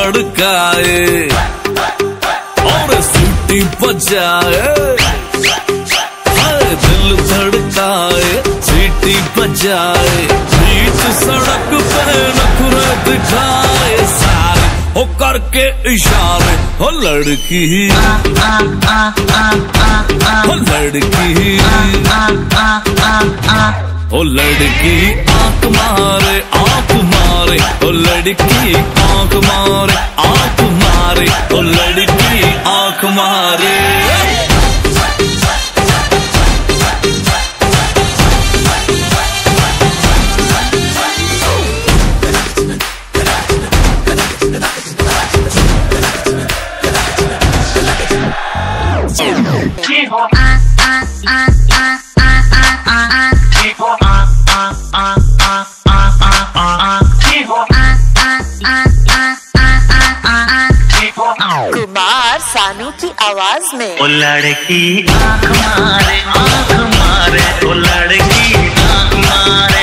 धड़काए और सीटी बजाए, दिल धड़काए सीटी बजाए, बीच सड़क पे नखरे दिखाए सारे हो करके इशारे। हो लड़की हो लड़की हो लड़की आंख मारे आंख मारे, हो लड़की आंख मारे आंख मारे, हो लड़की आंख मारे। कुमार सानू की आवाज में। ओ लड़की आंख मारे, ओ लड़की आंख मारे।